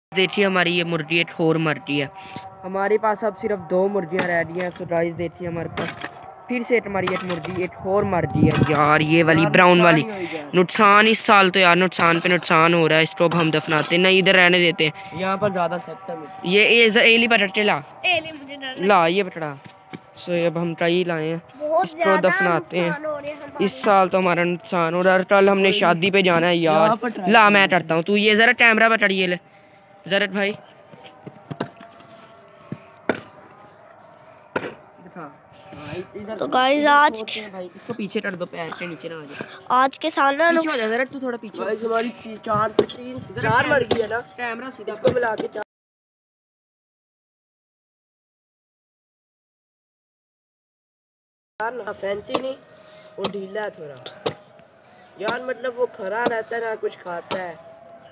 देखिए हमारी ये मुर्गी एक और मर गई है। हमारे पास अब सिर्फ 2 मुर्गियां रह गई हैं। तो गाइस देखिए हमारे पास फिर से हमारी एक मुर्गी एक और मर गई है यार। ये वाली ब्राउन वाली नुकसान इस साल तो यार नुकसान पे नुकसान हो रहा है। इसको अब हम दफनाते नहीं, इधर रहने देते हैं। यहाँ पर ज़्यादा सेक्टर में ये एली पटटे ला ये पटड़ा। सो अब हम ट्राई लाए हैं, इसको दफनाते हैं। इस साल तो हमारा नुकसान हो रहा है। कल हमने शादी पे जाना है यार। ला मैं डरता हूँ, तू ये ज़रा कैमरा पकड़िए ले जरत भाई। तो गाइस आज भाई इसको पीछे कर दो, पैर के नीचे ना आ जाए। आज के साल ना पीछे हो जा जरा, तू थोड़ा पीछे। गाइस हमारी 4 से 3 4 मर गई है ना। कैमरा सीधा इसको मिला के 4 ना फैंसी नहीं और ढीला है थोड़ा यार। मतलब वो खरा रहता है ना, कुछ खाता है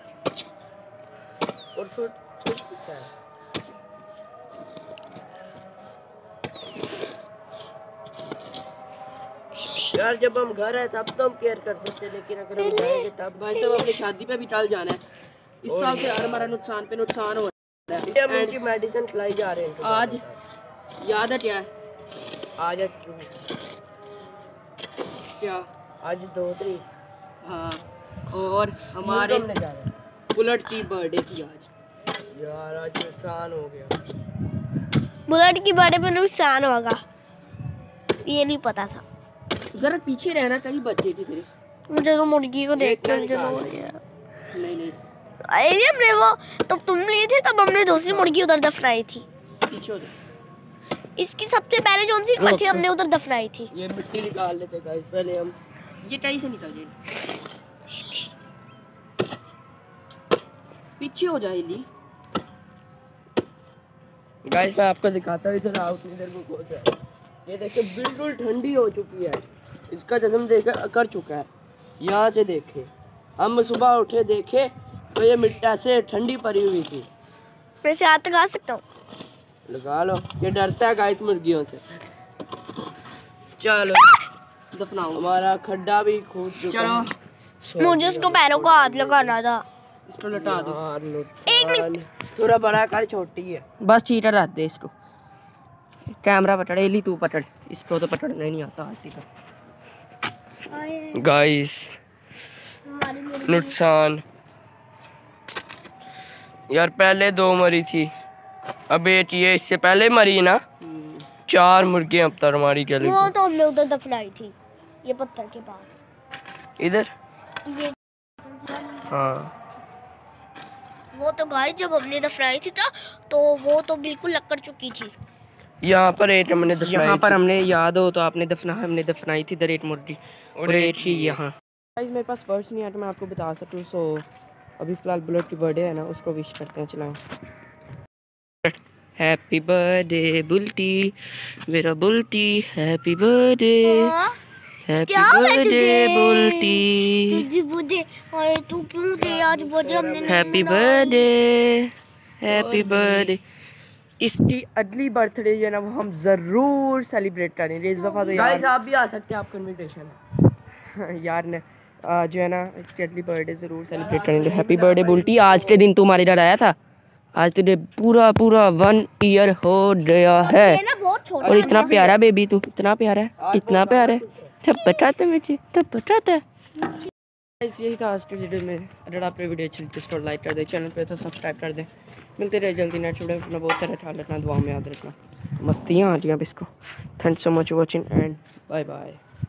और सुस्त है यार। जब हम घर है तब तो हम केयर कर सकते हैं, लेकिन अगर हम जाएंगे तब भाई साहब अपनी शादी पे भी टल जाना है। इस साल से यार हमारा नुकसान पे नुकसान हो रहा है। हम इनकी मेडिसिन खिलाई जा रहे हैं। आज याद है क्या है? आज है क्या? आज 2 तारीख। हाँ, और हमारे बुलेट की बर्थडे थी आज यार। आज नुकसान हो गया। बुलेट की बर्थडे पे नुकसान होगा ये नहीं पता था। जरा पीछे रहना, कहीं बच्चे की तेरे। मुझे तो मुर्गी को देख कर चलो यार। नहीं हमने वो तब तुम लिए थे, तब हमने दूसरी मुर्गी उधर दफनाई थी। पीछे हो जा। इसकी सबसे पहले जो सी पट्टी हमने उधर दफनाई थी। ये मिट्टी निकाल लेते गाइस पहले हम। ये टाई से निकाल दे। पीछे हो जा एली। गाइस मैं आपको दिखाता हूँ, इधर आओ, इधर को खोल जाए। ये देखिए बिल्कुल ठंडी हो चुकी है। इसका जिस्म देखकर अकड़ चुका है। यहाँ से देखे, हम सुबह उठे देखे तो ये मिट्टी से ठंडी पड़ी हुई थी। वैसे हाथ लगा सकता हूँ? लगा लो। ये डरता है गाइस मुर्गियों से। चलो दफनाओ। हमारा खड्डा भी खोद चुका। चलो मुझे इसको पैरों को हाथ लगाना था। इसको लटा दो। एक मिनट थोड़ा बड़ा कर, छोटी है बस। चीटर रख दे इसको। कैमरा पकड़ एली, तू पकड़ इसको। तो पकड़ना ही नहीं आता हाथी का। गाइस नुकसान यार। पहले 2 मरी थी, अब एक ये इससे पहले मरी ना। 4 मुर्गियां अब तक हमारी गली। वो तो हमने उधर दफनाई थी, ये पत्थर के पास इधर। ये हाँ वो तो गाइस जब हमने दफनाई थी तो वो तो बिल्कुल लकड़ चुकी थी। यहाँ पर एक हमने दफनाई। यहाँ पर हमने याद हो तो आपने हमने दफनाई थी इधर एक मुर्गी और एक ही यहाँ। गाइस मेरे पास वर्ड्स नहीं है तो मैं आपको बता सकूँ। सो अभी फ़िलहाल बुलेट की बर्थडे है ना, उसको विश करते हैं। चलाएं। हैप्पी बर्थडे बुल्टी, मेरा Bulti. Happy birthday, happy birthday Bulti. तू क्यों दे आज बर्थडे हमने? Happy birthday, happy birthday. इसकी अगली बर्थडे जो है ना वो हम ज़रूर सेलिब्रेट करेंगे इस दफ़ा। तो यार आप भी आ सकते हैं, आपका इनविटेशन है यार ने। जो है ना इसकी अगली बर्थडे ज़रूर सेलिब्रेट करेंगे। Happy birthday Bulti. आज के दिन तू हमारे घर आया था। आज तुझे पूरा 1 ईयर हो गया है। और इतना प्यारा बेबी तू, इतना प्यारा है, इतना प्यारा है। तब बताते मुझे, तब बताते। यही था आज की वीडियो में। अगर आपने वीडियो अच्छी लगी तो लाइक कर दे, चैनल पे तो सब्सक्राइब कर दे। मिलते रहे जल्दी नेक्स्ट वीडियो में। अपना बहुत सारा ख्याल रखना, दुआ में याद रखना। मस्तियाँ आ रही हैं अब इसको। Thanks so much watching and bye bye.